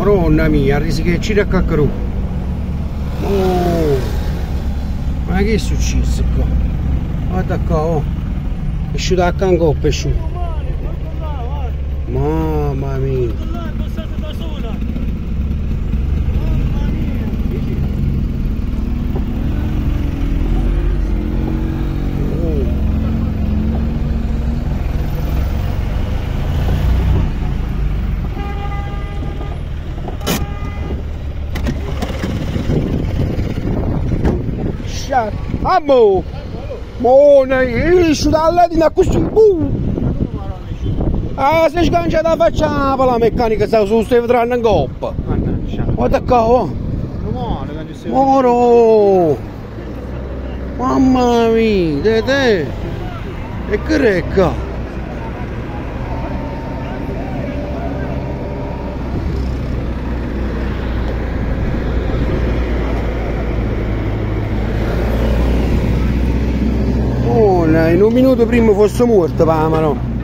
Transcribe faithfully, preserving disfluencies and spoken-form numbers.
Madonna mia, risi che ci raccaccarò. Oh, ma che è successo qua? Guarda qua, oh. È uscito a cangoppa, è uscito. Mamma mia. Ammo! Buona, esci dalla di là così, boom! Ah, se sgancia da facciamo la meccanica, sta su, stai vedranno in coppa! Guarda qua, oh! Moro! Mamma mia, te te! E che recca! In un minuto prima fosse morto, ma no.